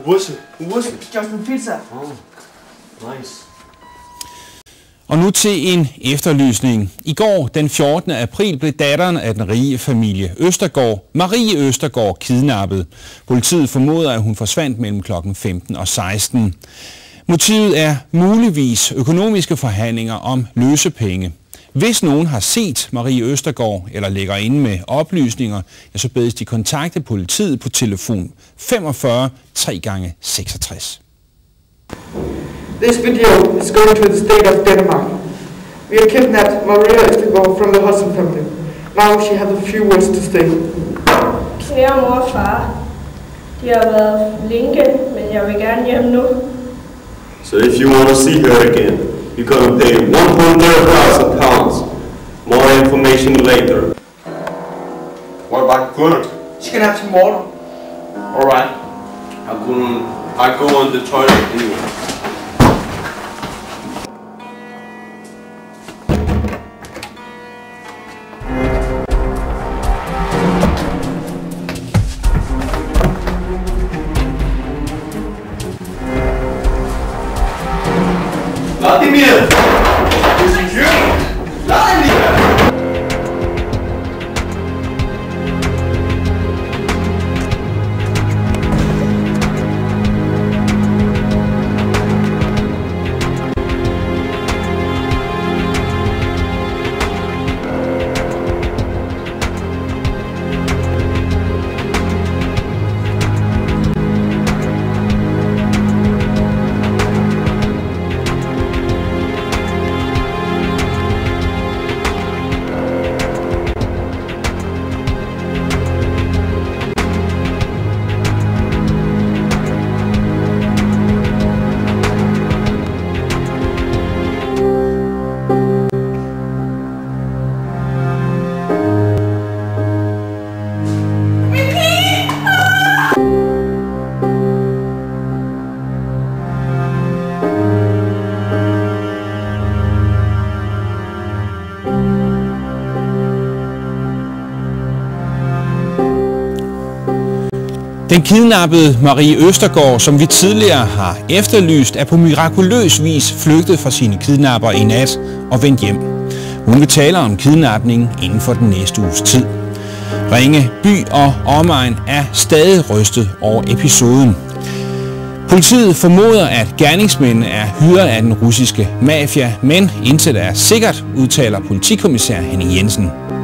What's it? Just a pizza. Oh, nice. Og nu til en efterlysning. I går, den 14. april, blev datteren af den rige familie Østergaard, Marie Østergaard, kidnappet. Politiet formoder, at hun forsvandt mellem kl. 15 og 16. Motivet er muligvis økonomiske forhandlinger om løsepenge. Hvis nogen har set Marie Østergaard eller ligger inde med oplysninger, ja, så bedes de kontakte politiet på telefon 45 3x66. This video is going to the state of Denmark. We have kidnapped Maria Østergaard from the Hudson family. Now she has a few words to say. Kære mor og far, de har været længe, men jeg vil gerne hjem nu. So if you want to see her again, you're going to pay £100,000. More information later. What about Gunnar? She can have some water. Alright. I'll go on the toilet anyway. Vladimir! This is you! Vladimir! Den kidnappede Marie Østergaard, som vi tidligere har efterlyst, er på mirakuløs vis flygtet fra sine kidnapper i nat og vendt hjem. Hun vil tale om kidnapningen inden for den næste uges tid. Ringe by og omegn er stadig rystet over episoden. Politiet formoder, at gerningsmændene er hyret af den russiske mafia, men indtil det er sikkert, udtaler politikommissær Henning Jensen.